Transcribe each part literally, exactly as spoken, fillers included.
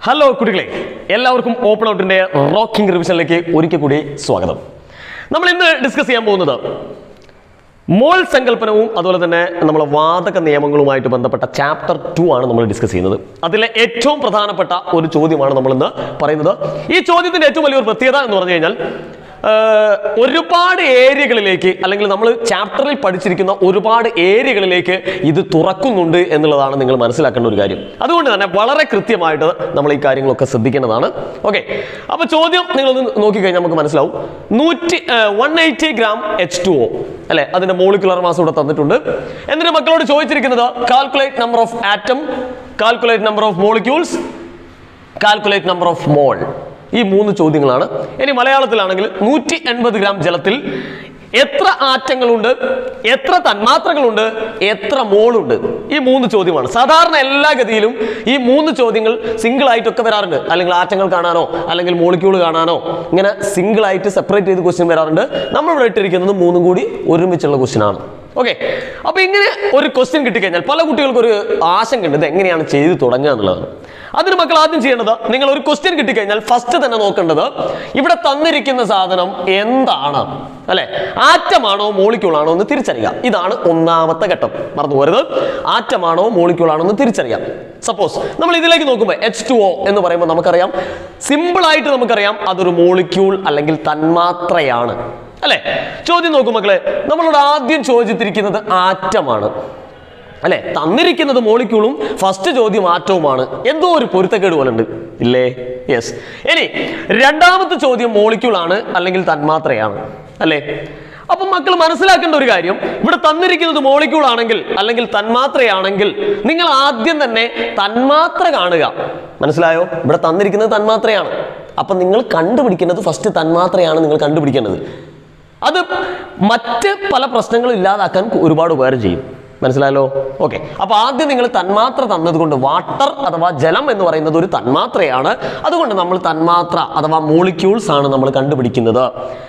Hello കുട്ടികളെ, എല്ലാവർക്കും open ഔട്ടിന്റെ rocking റിവിഷനിലേക്ക് ഒരിക്കൽ കൂടി സ്വാഗതം. നമ്മൾ ഇന്ന് ഡിസ്കസ് ചെയ്യാൻ പോകുന്നത് മോൾ സങ്കല്പനവും അതുപോലെ തന്നെ നമ്മളെ വാതക നിയമങ്ങളുമായിട്ട് ബന്ധപ്പെട്ട ചാപ്റ്റർ ടു ആണ് നമ്മൾ ഡിസ്കസ് ചെയ്യുന്നത്. അതിലെ ഏറ്റവും പ്രധാനപ്പെട്ട ഒരു ചോദ്യമാണ് നമ്മൾ ഇന്ന് പറയുന്നത്. ഈ ചോദ്യത്തിന്റെ ഏറ്റവും വലിയൊരു പ്രത്യേകത എന്ന് പറഞ്ഞു കഴിഞ്ഞാൽ ഒരുപാട് ഏരിയകളിലേക്ക് അല്ലെങ്കിൽ നമ്മൾ ചാപ്റ്ററിൽ പഠിച്ചിരിക്കുന്ന ഒരുപാട് ഏരിയകളിലേക്ക് ഇത് തുറക്കുന്നുണ്ട് എന്നുള്ളതാണ് നിങ്ങൾ മനസ്സിലാക്കേണ്ട ഒരു കാര്യം. അതുകൊണ്ട് തന്നെ വളരെ കൃത്യമായിട്ട് നമ്മൾ ഈ കാര്യങ്ങളൊക്കെ ശ്രദ്ധിക്കേണ്ടതാണ്. ഓക്കെ, അപ്പൊ ചോദ്യം നിങ്ങളൊന്ന് നോക്കിക്കഴിഞ്ഞാൽ നമുക്ക് മനസ്സിലാവും. നൂറ്റി one eighty gram H two O അല്ലെ, അതിന്റെ മോളിക്കുലർ മാസ് ഇവിടെ തന്നിട്ടുണ്ട്. എന്നിട്ട് മക്കളോട് ചോദിച്ചിരിക്കുന്നത് calculate number of atom, calculate number of molecules, calculate number of mole. ഈ മൂന്ന് ചോദ്യങ്ങളാണ്. ഇനി മലയാളത്തിലാണെങ്കിൽ നൂറ്റി എൺപത് ഗ്രാം ജലത്തിൽ എത്ര ആറ്റങ്ങളുണ്ട്, എത്ര തന്മാത്രകളുണ്ട്, എത്ര മോളുണ്ട്, ഈ മൂന്ന് ചോദ്യമാണ്. സാധാരണ എല്ലാ ഗതിയിലും ഈ മൂന്ന് ചോദ്യങ്ങൾ സിംഗിൾ ആയിട്ടൊക്കെ വരാറുണ്ട്. അല്ലെങ്കിൽ ആറ്റങ്ങൾ കാണാനോ അല്ലെങ്കിൽ മോളിക്യൂൾ കാണാനോ ഇങ്ങനെ സിംഗിൾ ആയിട്ട് സെപ്പറേറ്റ് ചെയ്ത് ക്വസ്റ്റ്യൻ വരാറുണ്ട്. നമ്മൾ ഇവിടെ ഇട്ടിരിക്കുന്നത് മൂന്നും കൂടി ഒരുമിച്ചുള്ള ക്വസ്റ്റ്യൻ ആണ്. ഓക്കെ, അപ്പൊ ഇങ്ങനെ ഒരു ക്വസ്റ്റ്യൻ കിട്ടിക്കഴിഞ്ഞാൽ പല കുട്ടികൾക്കും ഒരു ആശങ്ക ഉണ്ട്, ഇത് എങ്ങനെയാണ് ചെയ്ത് തുടങ്ങുക എന്നുള്ളതാണ്. അതിന് മക്കൾ ആദ്യം ചെയ്യേണ്ടത്, നിങ്ങൾ ഒരു ക്വസ്റ്റ്യൻ കിട്ടിക്കഴിഞ്ഞാൽ ഫസ്റ്റ് തന്നെ നോക്കേണ്ടത് ഇവിടെ തന്നിരിക്കുന്ന സാധനം എന്താണ്, അല്ലെ, ആറ്റമാണോ മോളിക്യൂൾ ആണോ എന്ന് തിരിച്ചറിയുക. ഇതാണ് ഒന്നാമത്തെ ഘട്ടം. മറന്നു പോരുത്, ആറ്റമാണോ മോളിക്യൂൾ ആണോ എന്ന് തിരിച്ചറിയാം. സപ്പോസ് നമ്മൾ ഇതിലേക്ക് നോക്കുമ്പോൾ എച്ച് ടു ഒ എന്ന് പറയുമ്പോൾ നമുക്കറിയാം, സിമ്പിൾ ആയിട്ട് നമുക്കറിയാം അതൊരു മോളിക്യൂൾ അല്ലെങ്കിൽ തന്മാത്രയാണ്, അല്ലെ. ചോദ്യം നോക്കൂ മക്കളെ, നമ്മളോട് ആദ്യം ചോദിച്ചിരിക്കുന്നത് ആറ്റമാണ്, അല്ലെ. തന്നിരിക്കുന്നത് മോളിക്യൂളും ഫസ്റ്റ് ചോദ്യം ആറ്റവുമാണ്. എന്തോ ഒരു പൊരുത്തക്കേട് പോലെ ഉണ്ട്, ഇല്ലേ? യെസ്. ഇനി രണ്ടാമത്തെ ചോദ്യം മോളിക്യൂൾ ആണ് അല്ലെങ്കിൽ തന്മാത്രയാണ്, അല്ലെ. അപ്പൊ മക്കൾ മനസ്സിലാക്കേണ്ട ഒരു കാര്യം, ഇവിടെ തന്നിരിക്കുന്നത് മോളിക്യൂൾ ആണെങ്കിൽ അല്ലെങ്കിൽ തന്മാത്രയാണെങ്കിൽ നിങ്ങൾ ആദ്യം തന്നെ തന്മാത്ര കാണുക. മനസ്സിലായോ? ഇവിടെ തന്നിരിക്കുന്നത് തന്മാത്രയാണ്. അപ്പൊ നിങ്ങൾ കണ്ടുപിടിക്കുന്നത് ഫസ്റ്റ് തന്മാത്രയാണ് നിങ്ങൾ കണ്ടുപിടിക്കേണ്ടത്. അത് മറ്റ് പല പ്രശ്നങ്ങളും ഇല്ലാതാക്കാൻ ഒരുപാട് ഉപകാരം ചെയ്യും. മനസ്സിലായല്ലോ? ഓക്കെ, അപ്പൊ ആദ്യം നിങ്ങൾ തന്മാത്ര തന്നതുകൊണ്ട്, വാട്ടർ അഥവാ ജലം എന്ന് പറയുന്നത് ഒരു തന്മാത്രയാണ്. അതുകൊണ്ട് നമ്മൾ തന്മാത്ര അഥവാ മോളിക്യൂൾസ് ആണ് നമ്മൾ കണ്ടുപിടിക്കുന്നത്.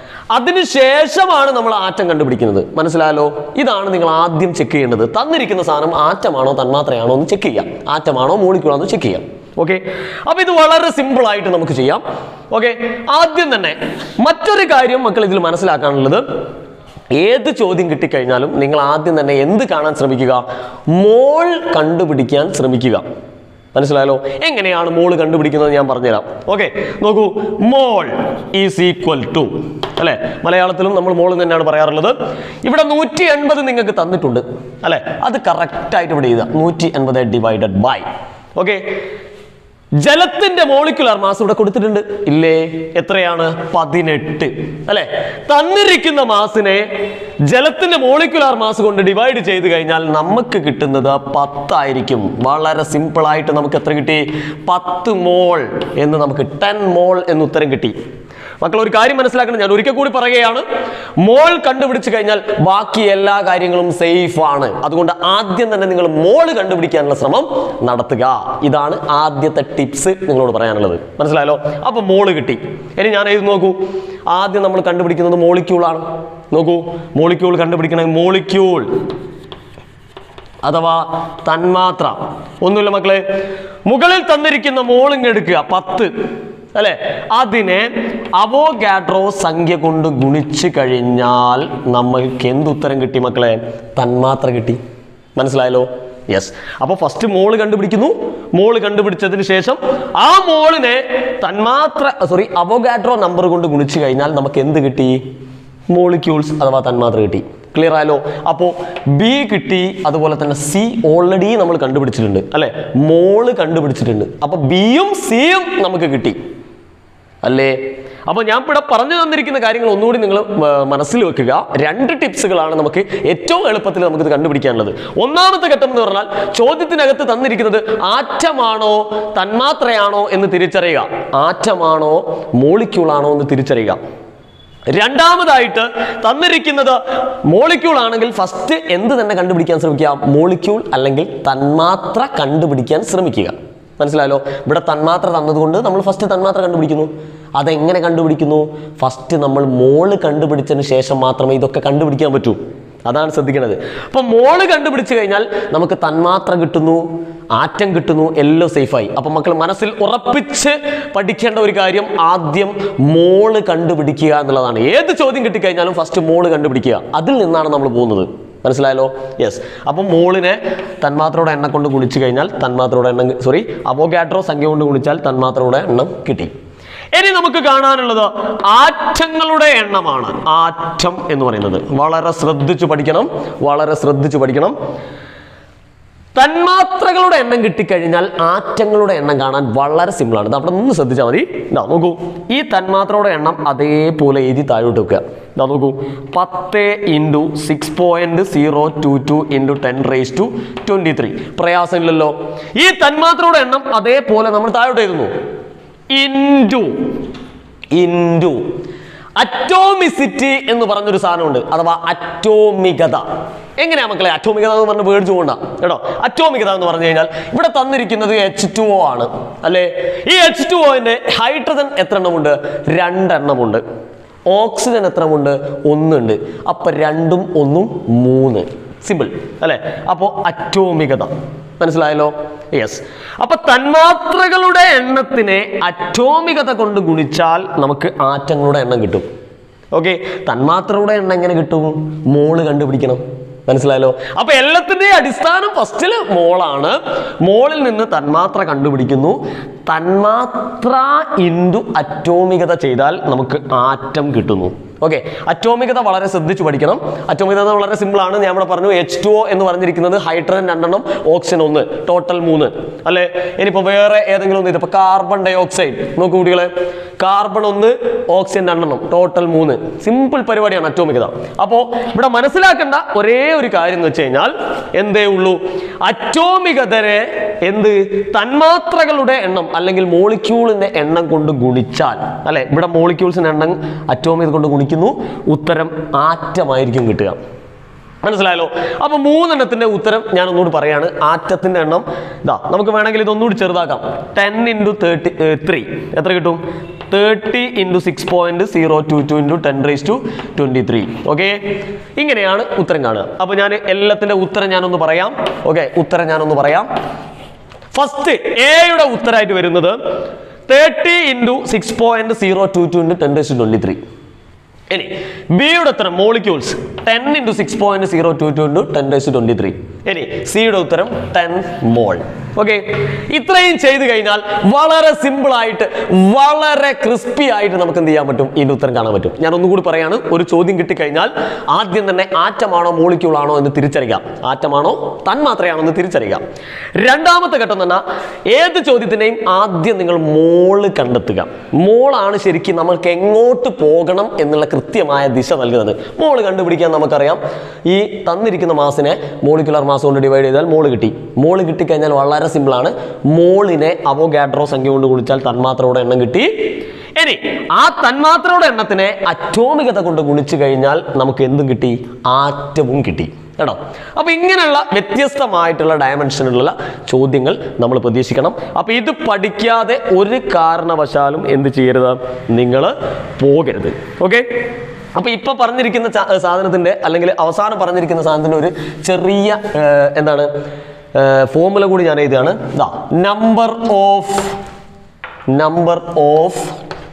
അതിനുശേഷമാണ് നമ്മൾ ആറ്റം കണ്ടുപിടിക്കുന്നത്. മനസ്സിലായല്ലോ? ഇതാണ് നിങ്ങൾ ആദ്യം ചെക്ക് ചെയ്യേണ്ടത്. തന്നിരിക്കുന്ന സാധനം ആറ്റമാണോ തന്മാത്രയാണോ എന്ന് ചെക്ക് ചെയ്യാം, ആറ്റമാണോ മോളിക്യൂൾ ആണോ ചെക്ക് ചെയ്യാം. ഓക്കെ, അപ്പൊ ഇത് വളരെ സിമ്പിൾ ആയിട്ട് നമുക്ക് ചെയ്യാം. ഓക്കെ, ആദ്യം തന്നെ മറ്റൊരു കാര്യം മക്കൾ ഇതിൽ മനസ്സിലാക്കാനുള്ളത്, ഏത് ചോദ്യം കിട്ടിക്കഴിഞ്ഞാലും നിങ്ങൾ ആദ്യം തന്നെ എന്ത് കാണാൻ ശ്രമിക്കുക? മോൾ കണ്ടുപിടിക്കാൻ ശ്രമിക്കുക. മനസ്സിലായല്ലോ? എങ്ങനെയാണ് മോൾ കണ്ടുപിടിക്കുന്നത് ഞാൻ പറഞ്ഞുതരാം. ഓക്കെ, നോക്കൂ, മോൾ ഈസ് ഈക്വൽ ടു, അല്ലെ, മലയാളത്തിലും നമ്മൾ മോൾ തന്നെയാണ് പറയാറുള്ളത്. ഇവിടെ നൂറ്റി എൺപത് നിങ്ങൾക്ക് തന്നിട്ടുണ്ട്, അല്ലെ. അത് കറക്റ്റ് ആയിട്ട് ഇവിടെ എഴുതാം, നൂറ്റി എൺപത് ഡിവൈഡഡ് ബൈ. ഓക്കെ, ജലത്തിന്റെ മോളിക്കുലർ മാസ് ഇവിടെ കൊടുത്തിട്ടുണ്ട്, ഇല്ലേ? എത്രയാണ്? പതിനെട്ട്, അല്ലെ. തന്നിരിക്കുന്ന മാസിനെ ജലത്തിന്റെ മോളിക്കുലർ മാസ് കൊണ്ട് ഡിവൈഡ് ചെയ്ത് കഴിഞ്ഞാൽ നമുക്ക് കിട്ടുന്നത് പത്തായിരിക്കും. വളരെ സിമ്പിൾ ആയിട്ട് നമുക്ക് എത്ര കിട്ടി? പത്ത് മോൾ എന്ന് നമുക്ക് ടെൻ മോൾ എന്ന് ഉത്തരം കിട്ടി. മക്കൾ ഒരു കാര്യം മനസ്സിലാക്കണം, ഞാൻ ഒരിക്കൽ കൂടി പറയുകയാണ്, മോൾ കണ്ടുപിടിച്ചു കഴിഞ്ഞാൽ ബാക്കി എല്ലാ കാര്യങ്ങളും സേഫ് ആണ്. അതുകൊണ്ട് ആദ്യം തന്നെ നിങ്ങൾ മോൾ കണ്ടുപിടിക്കാനുള്ള ശ്രമം നടത്തുക. ഇതാണ് ആദ്യത്തെ ടിപ്സ് നിങ്ങളോട് പറയാനുള്ളത്. മനസ്സിലായല്ലോ? അപ്പൊ മോള് കിട്ടി. ഇനി ഞാൻ എഴുതി നോക്കൂ, ആദ്യം നമ്മൾ കണ്ടുപിടിക്കുന്നത് മോളിക്യൂൾ ആണ്. നോക്കൂ, മോളിക്യൂൾ കണ്ടുപിടിക്കണേ, മോളിക്യൂൾ അഥവാ തന്മാത്ര. ഒന്നുമില്ല മക്കളെ, മുകളിൽ തന്നിരിക്കുന്ന മോളിങ് എടുക്കുക, പത്ത്, അല്ലെ. അതിനെ അവോഗാഡ്രോ സംഖ്യ കൊണ്ട് ഗുണിച്ചു കഴിഞ്ഞാൽ നമ്മൾക്ക് എന്തുത്തരം കിട്ടി മക്കളെ? തന്മാത്ര കിട്ടി. മനസ്സിലായല്ലോ? യെസ്. അപ്പൊ ഫസ്റ്റ് മോള് കണ്ടുപിടിക്കുന്നു. മോള് കണ്ടുപിടിച്ചതിന് ശേഷം ആ മോളിനെ തന്മാത്ര സോറി അവോഗാഡ്രോ നമ്പർ കൊണ്ട് ഗുണിച്ചു കഴിഞ്ഞാൽ നമുക്ക് എന്ത് കിട്ടി? മോളിക്യൂൾസ് അഥവാ തന്മാത്ര കിട്ടി. ക്ലിയർ ആയല്ലോ? അപ്പോ ബി കിട്ടി, അതുപോലെ തന്നെ സി ഓൾറെഡി നമ്മൾ കണ്ടുപിടിച്ചിട്ടുണ്ട്, അല്ലെ. മോള് കണ്ടുപിടിച്ചിട്ടുണ്ട്. അപ്പൊ ബിയും സിയും നമുക്ക് കിട്ടി, അല്ലേ? അപ്പൊ ഞാൻ ഇവിടെ പറഞ്ഞു തന്നിരിക്കുന്ന കാര്യങ്ങൾ ഒന്നുകൂടി നിങ്ങൾ മനസ്സിൽ വെക്കുക. രണ്ട് ടിപ്സുകളാണ് നമുക്ക് ഏറ്റവും എളുപ്പത്തിൽ നമുക്ക് ഇത് കണ്ടുപിടിക്കാനുള്ളത്. ഒന്നാമത്തെ ഘട്ടം എന്ന് പറഞ്ഞാൽ ചോദ്യത്തിനകത്ത് തന്നിരിക്കുന്നത് ആറ്റമാണോ തന്മാത്രയാണോ എന്ന് തിരിച്ചറിയുക, ആറ്റമാണോ മോളിക്യൂൾ ആണോ എന്ന് തിരിച്ചറിയുക. രണ്ടാമതായിട്ട് തന്നിരിക്കുന്നത് മോളിക്യൂൾ ആണെങ്കിൽ ഫസ്റ്റ് എന്ത് തന്നെ കണ്ടുപിടിക്കാൻ ശ്രമിക്കുക? മോളിക്യൂൾ അല്ലെങ്കിൽ തന്മാത്ര കണ്ടുപിടിക്കാൻ ശ്രമിക്കുക. മനസ്സിലായല്ലോ? ഇവിടെ തന്മാത്ര തന്നതുകൊണ്ട് നമ്മൾ ഫസ്റ്റ് തന്മാത്ര കണ്ടുപിടിക്കുന്നു. അതെങ്ങനെ കണ്ടുപിടിക്കുന്നു? ഫസ്റ്റ് നമ്മൾ മോള് കണ്ടുപിടിച്ചതിന് ശേഷം മാത്രമേ ഇതൊക്കെ കണ്ടുപിടിക്കാൻ പറ്റൂ. അതാണ് ശ്രദ്ധിക്കുന്നത്. അപ്പോൾ മോള് കണ്ടുപിടിച്ച് കഴിഞ്ഞാൽ നമുക്ക് തന്മാത്ര കിട്ടുന്നു, ആറ്റം കിട്ടുന്നു, എല്ലാം സേഫായി. അപ്പം മക്കൾ മനസ്സിൽ ഉറപ്പിച്ച് പഠിക്കേണ്ട ഒരു കാര്യം ആദ്യം മോള് കണ്ടുപിടിക്കുക എന്നുള്ളതാണ്. ഏത് ചോദ്യം കിട്ടിക്കഴിഞ്ഞാലും ഫസ്റ്റ് മോള് കണ്ടുപിടിക്കുക, അതിൽ നിന്നാണ് നമ്മൾ പോകുന്നത്. മനസ്സിലായല്ലോ? യെസ്. അപ്പം മോളിനെ തന്മാത്രയുടെ എണ്ണം കൊണ്ട് ഗുണിച്ചു കഴിഞ്ഞാൽ തന്മാത്രയുടെ എണ്ണം സോറി അവോഗാഡ്രോ സംഖ്യ കൊണ്ട് ഗുണിച്ചാൽ തന്മാത്രയുടെ എണ്ണം കിട്ടി. ഇനി നമുക്ക് കാണാനുള്ളത് ആറ്റങ്ങളുടെ എണ്ണമാണ്. ആറ്റം എന്ന് പറയുന്നത് വളരെ ശ്രദ്ധിച്ചു പഠിക്കണം, വളരെ ശ്രദ്ധിച്ചു പഠിക്കണം. തന്മാത്രകളുടെ എണ്ണം കിട്ടിക്കഴിഞ്ഞാൽ ആറ്റങ്ങളുടെ എണ്ണം കാണാൻ വളരെ സിമ്പിളാണ്. ഇത് അവിടെ നിന്ന് ശ്രദ്ധിച്ചാൽ മതി. ഇതാ നോക്കൂ, ഈ തന്മാത്രയുടെ എണ്ണം അതേപോലെ എഴുതി താഴോട്ട് വെക്കുക. ഇതാ നോക്കൂ, പത്ത് into six point zero two two into ten raise to twenty three. പ്രയാസമില്ലല്ലോ. ഈ തന്മാത്രയുടെ എണ്ണം അതേപോലെ നമ്മൾ താഴോട്ട് എഴുതുന്നു. ഇൻറ്റു ഇൻറ്റു അറ്റോമിസിറ്റി എന്ന് പറഞ്ഞൊരു സാധനമുണ്ട്, അഥവാ അറ്റോമികത. എങ്ങനെയാ മക്കളെ അറ്റോമികത എന്ന് പറഞ്ഞ് പേടിച്ചു പോകണ്ട കേട്ടോ. അറ്റോമികത എന്ന് പറഞ്ഞു കഴിഞ്ഞാൽ ഇവിടെ തന്നിരിക്കുന്നത് എച്ച് ടു ഒ ആണ് അല്ലേ. ഈ എച്ച് ടു ഒന്റെ ഹൈഡ്രജൻ എത്ര എണ്ണമുണ്ട്? രണ്ടെണ്ണമുണ്ട്. ഓക്സിജൻ എത്രമുണ്ട്? ഒന്നുണ്ട്. അപ്പൊ രണ്ടും ഒന്നും മൂന്ന്. സിമ്പിൾ അല്ലെ. അപ്പോൾ അറ്റോമികത മനസ്സിലായല്ലോ? യെസ്. അപ്പൊ തന്മാത്രകളുടെ എണ്ണത്തിനെ അറ്റോമികത കൊണ്ട് ഗുണിച്ചാൽ നമുക്ക് ആറ്റങ്ങളുടെ എണ്ണം കിട്ടും. ഓക്കെ, തന്മാത്രയുടെ എണ്ണം എങ്ങനെ കിട്ടും? മോള് കണ്ടുപിടിക്കണം. മനസ്സിലായല്ലോ? അപ്പൊ എല്ലാത്തിന്റെയും അടിസ്ഥാനം ഫസ്റ്റില് മോളാണ്. മോളിൽ നിന്ന് തന്മാത്ര കണ്ടുപിടിക്കുന്നു. തന്മാത്ര ഇൻറ്റു അറ്റോമികത ചെയ്താൽ നമുക്ക് ആറ്റം കിട്ടുന്നു. ഓക്കെ, അറ്റോമികത വളരെ ശ്രദ്ധിച്ചു പഠിക്കണം. അറ്റോമികത വളരെ സിമ്പിൾ ആണ്. ഞാൻ ഇവിടെ പറഞ്ഞു എച്ച് ടു ഒ എന്ന് പറഞ്ഞിരിക്കുന്നത് ഹൈഡ്രജൻ രണ്ടെണ്ണം, ഓക്സിജൻ ഒന്ന്, ടോട്ടൽ മൂന്ന് അല്ലെ. ഇനിയിപ്പോ വേറെ ഏതെങ്കിലും ഒന്ന്, ഇപ്പൊ കാർബൺ ഡൈ ഓക്സൈഡ് നോക്കൂ കുട്ടികളെ, കാർബൺ ഒന്ന്, ഓക്സിജൻ രണ്ടെണ്ണം, ടോട്ടൽ മൂന്ന്. സിമ്പിൾ പരിപാടിയാണ് അറ്റോമികത. അപ്പോ ഇവിടെ മനസ്സിലാക്കേണ്ട ഒരേ ഒരു കാര്യം എന്ന് വെച്ച് കഴിഞ്ഞാൽ എന്തേ ഉള്ളൂ, അറ്റോമികതരെ എന്ത് തന്മാത്രകളുടെ എണ്ണം അല്ലെങ്കിൽ മോളിക്യൂളിന്റെ എണ്ണം കൊണ്ട് ഗുണിച്ചാൽ അല്ലെ, ഇവിടെ മോളിക്യൂൾസിന്റെ എണ്ണം അറ്റോമികത കൊണ്ട് ഗുണിക്കുന്നു, ഉത്തരം ആറ്റമായിരിക്കും കിട്ടുക. മനസ്സിലായല്ലോ? അപ്പൊ മൂന്നെണ്ണത്തിന്റെ ഉത്തരം ഞാൻ ഒന്നുകൂടി പറയാണ്. ആറ്റത്തിന്റെ എണ്ണം ഇതാ, നമുക്ക് വേണമെങ്കിൽ ഇതൊന്നുകൂടി ചെറുതാക്കാം. ടെൻ ഇൻറ്റു തേർട്ടി ത്രീ എത്ര കിട്ടും? Thirty into six point zero two two into ten raise to twenty three. Okay, ഇങ്ങനെയാണ് ഉത്തരം കാണുക. അപ്പൊ ഞാൻ എല്ലാത്തിന്റെ ഉത്തരം ഞാനൊന്ന് പറയാം. ഓക്കെ, ഉത്തരം ഞാനൊന്ന് പറയാം. ഫസ്റ്റ് എയുടെ ഉത്തരമായിട്ട് വരുന്നത് thirty into six point zero two two into ten raise to twenty three. ഇനി ബിയുടെ ഉത്തരം molecules ten into six point zero two two into ten raise twenty three. ഇനി സിയുടെ ഉത്തരം ടെൻ മോൾ. ഓക്കെ, ഇത്രയും ചെയ്ത് കഴിഞ്ഞാൽ വളരെ സിമ്പിൾ ആയിട്ട് വളരെ ക്രിസ്പി ആയിട്ട് നമുക്ക് എന്ത് ചെയ്യാൻ പറ്റും? ഇതിന്റെ ഉത്തരം കാണാൻ പറ്റും. ഞാൻ ഒന്നുകൂടി പറയാണ്. ഒരു ചോദ്യം കിട്ടിക്കഴിഞ്ഞാൽ ആദ്യം തന്നെ ആറ്റമാണോ മോളിക്യൂൾ ആണോ എന്ന് തിരിച്ചറിയാം, ആറ്റമാണോ തന്മാത്രയാണോ എന്ന് തിരിച്ചറിയാം. രണ്ടാമത്തെ ഘട്ടം തന്നെ ഏത് ചോദ്യത്തിനെയും ആദ്യം നിങ്ങൾ മോള് കണ്ടെത്തുക. മോളാണ് ശരിക്കും നമ്മൾക്ക് എങ്ങോട്ട് പോകണം എന്നുള്ള കൃത്യമായ ദിശ നൽകുന്നത്. മോള് കണ്ടുപിടിക്കാൻ നമുക്കറിയാം. ഈ തന്നിരിക്കുന്ന മാസിനെ മോളിക്കുലർ മാസ് കൊണ്ട് ഡിവൈഡ് ചെയ്താൽ മോള് കിട്ടി. മോള് കിട്ടിക്കഴിഞ്ഞാൽ വളരെ സിമ്പിൾ ആണ്. മോളിനെ അവോഗാഡ്രോ സംഖ്യ കൊണ്ട് ഗുണിച്ചാൽ തന്മാത്രയുടെ എണ്ണം കിട്ടി. ഇനി ആ തന്മാത്രയുടെ എണ്ണത്തിനെ അറ്റോമികത കൊണ്ട് ഗുണിച്ചു കഴിഞ്ഞാൽ നമുക്ക് എന്തും കിട്ടി? ആറ്റവും കിട്ടി കേട്ടോ. അപ്പൊ ഇങ്ങനെയുള്ള വ്യത്യസ്തമായിട്ടുള്ള ഡയമെൻഷനിലുള്ള ചോദ്യങ്ങൾ നമ്മൾ പ്രതീക്ഷിക്കണം. അപ്പൊ ഇത് പഠിക്കാതെ ഒരു കാരണവശാലും എന്ത് ചെയ്യരുത്? നിങ്ങൾ പോകരുത്. ഓക്കെ, അപ്പൊ ഇപ്പൊ പറഞ്ഞിരിക്കുന്ന സാധനത്തിന്റെ അല്ലെങ്കിൽ അവസാനം പറഞ്ഞിരിക്കുന്ന സാധനത്തിന്റെ ഒരു ചെറിയ എന്താണ് ഫോർമുല കൂടി ഞാൻ എഴുതുകയാണ്. Number of number of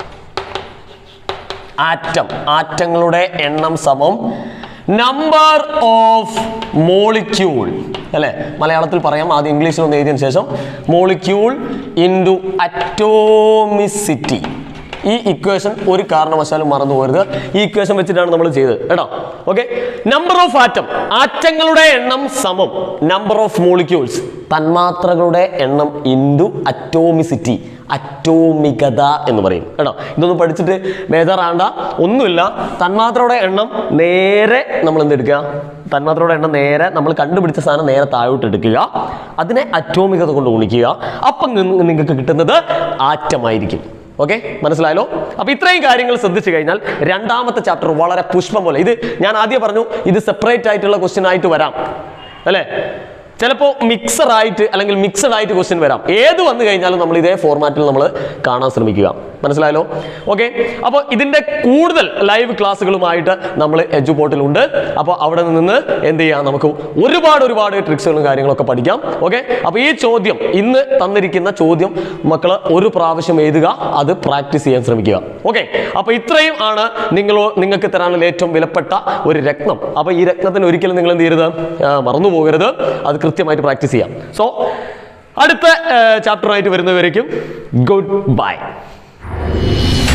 atom, ആറ്റങ്ങളുടെ എണ്ണം സമം നമ്പർ ഓഫ് മോളിക്യൂൾ അല്ലെ. മലയാളത്തിൽ പറയാം, ആദ്യം ഇംഗ്ലീഷിൽ ഒന്ന് എഴുതിയതിനു ശേഷം മോളിക്യൂൾ ഇൻറ്റു അറ്റോമിസിറ്റി. ഈ ഇക്വേഷൻ ഒരു കാരണവശാലും മറന്നു പോകരുത്. ഈ ഇക്വേഷൻ വെച്ചിട്ടാണ് നമ്മൾ ചെയ്തത് കേട്ടോ. ഓക്കെ, നമ്പർ ഓഫ് ആറ്റം, ആറ്റങ്ങളുടെ എണ്ണം സമം നമ്പർ ഓഫ് മോളിക്യൂൾസ്, തന്മാത്രകളുടെ എണ്ണം ഇൻറ്റു അറ്റോമിസിറ്റി, അറ്റോമികത എന്ന് പറയും കേട്ടോ. ഇതൊന്നും പഠിച്ചിട്ട് ബേജാറാണ്ട ഒന്നുമില്ല. തന്മാത്രയുടെ എണ്ണം നേരെ നമ്മൾ എന്തെടുക്കുക? തന്മാത്രയുടെ എണ്ണം നേരെ നമ്മൾ കണ്ടുപിടിച്ച സാധനം നേരെ താഴോട്ട് എടുക്കുക, അതിനെ അറ്റോമികത കൊണ്ട് ഗുണിക്കുക. അപ്പം നിങ്ങൾക്ക് കിട്ടുന്നത് ആറ്റമായിരിക്കും. ഓക്കെ, മനസ്സിലായല്ലോ? അപ്പൊ ഇത്രയും കാര്യങ്ങൾ ശ്രദ്ധിച്ചു കഴിഞ്ഞാൽ രണ്ടാമത്തെ ചാപ്റ്റർ വളരെ പുഷ്പം പോലെ. ഇത് ഞാൻ ആദ്യം പറഞ്ഞു, ഇത് സെപ്പറേറ്റ് ആയിട്ടുള്ള ക്വസ്റ്റ്യൻ ആയിട്ട് വരാം അല്ലേ. ചിലപ്പോൾ മിക്സഡ് ആയിട്ട് അല്ലെങ്കിൽ മിക്സഡ് ആയിട്ട് ക്വസ്റ്റ്യൻ വരാം. ഏത് വന്നു കഴിഞ്ഞാലും നമ്മൾ ഇതേ ഫോർമാറ്റിൽ നമ്മൾ കാണാൻ ശ്രമിക്കുക. മനസ്സിലായല്ലോ? ഓക്കെ, അപ്പോൾ ഇതിന്റെ കൂടുതൽ ലൈവ് ക്ലാസ്സുകളുമായിട്ട് നമ്മൾ എജുപോർട്ടിലുണ്ട്. അപ്പോൾ അവിടെ നിന്ന് എന്ത് ചെയ്യാം, നമുക്ക് ഒരുപാട് ഒരുപാട് ട്രിക്സുകളും കാര്യങ്ങളൊക്കെ പഠിക്കാം. ഓക്കെ, അപ്പോൾ ഈ ചോദ്യം, ഇന്ന് തന്നിരിക്കുന്ന ചോദ്യം മക്കൾ ഒരു പ്രാവശ്യം എഴുതുക, അത് പ്രാക്ടീസ് ചെയ്യാൻ ശ്രമിക്കുക. ഓക്കെ, അപ്പോൾ ഇത്രയും ആണ് നിങ്ങൾ നിങ്ങൾക്ക് തരാനുള്ള ഏറ്റവും വിലപ്പെട്ട ഒരു രത്നം. അപ്പോൾ ഈ രത്നത്തിന് ഒരിക്കലും നിങ്ങൾ എന്ത് ചെയ്യരുത്, മറന്നു പോകരുത്, അത് കൃത്യമായിട്ട് പ്രാക്ടീസ് ചെയ്യാം. സോ അടുത്ത ചാപ്റ്ററായിട്ട് വരുന്നവരേക്കും ഗുഡ് ബൈ.